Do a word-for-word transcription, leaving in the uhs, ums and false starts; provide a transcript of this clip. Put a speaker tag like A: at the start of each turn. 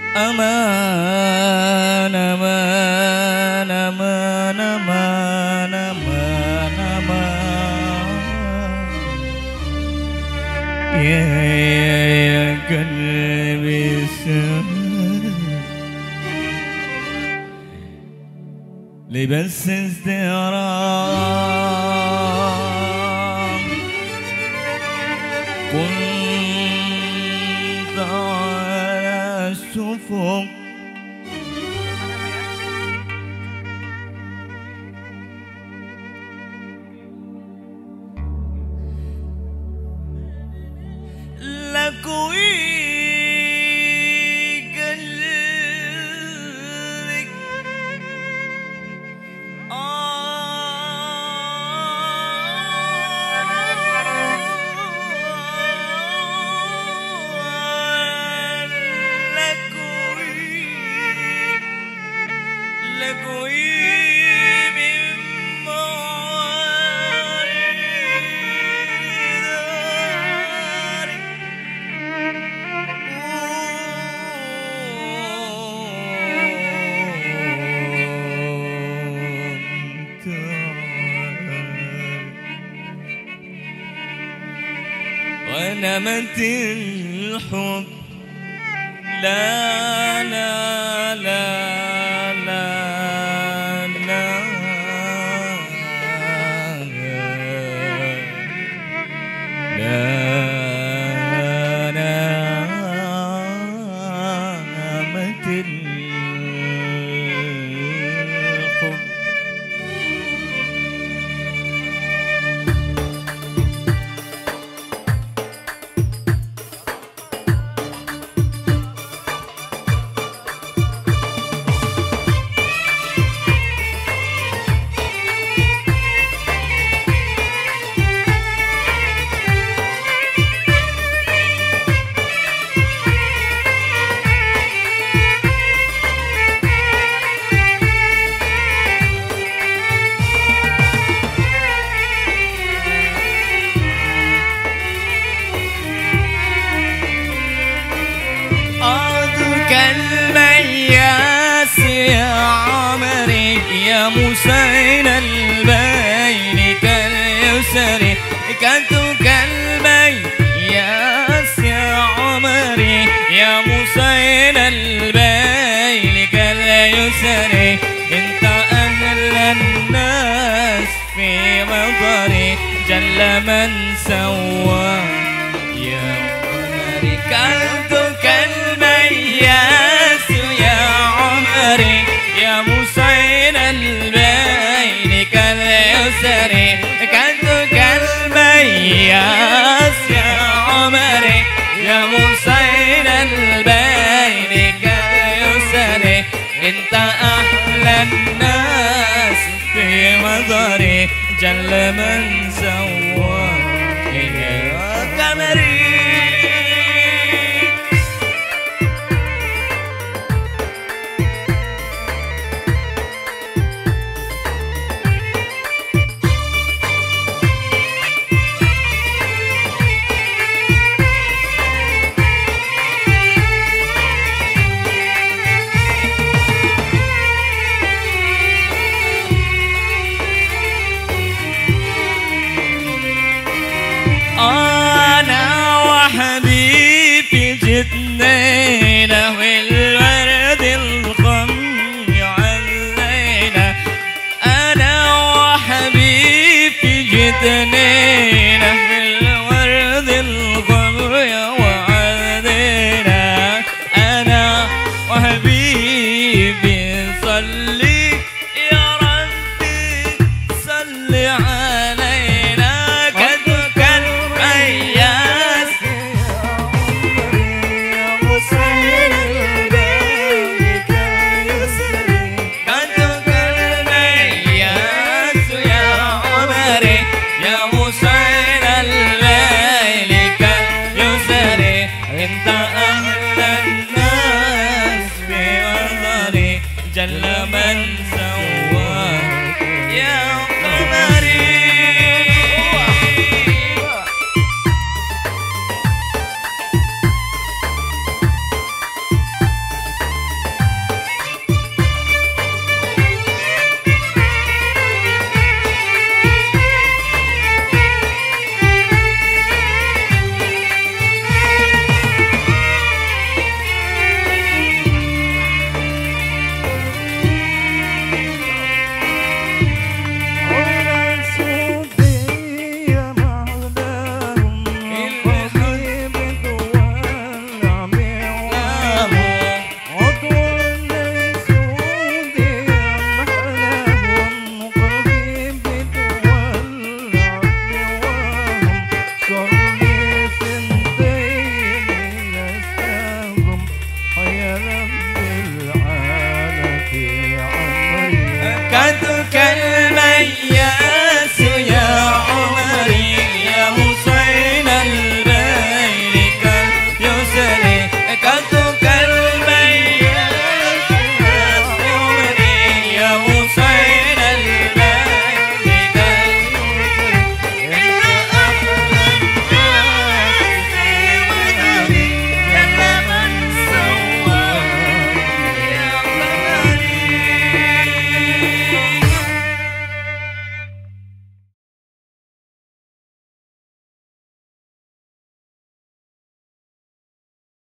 A: أمان أمان أمان أمان أمان أمان يا قلبي سر لي بس ازدراء كنت على السفق لكوي قلبك ونمت الحب لا لا لا لا لا لا نامت الحب كالمياس يا عمري يا مسين البين كاليسر كنت كالمياس يا عمري يا مسين البين كاليسر انت أهل الناس في مطري جل من سوى يا عمري كنت كالمياس يا عمري يا مسين البين كاليسر كنت كالمياس يا عمري يا مسين البين كاليسر انت أحلى الناس في مظهري جل من سوى يا قمري أنا وحبيبي جتنينا والورد الخمر علينا أنا وحبيبي جتنينا والورد الخمر وعلينا أنا وحبيبي صلي يا ربي صلي علينا انت اهل الناس في وطني جل من سوى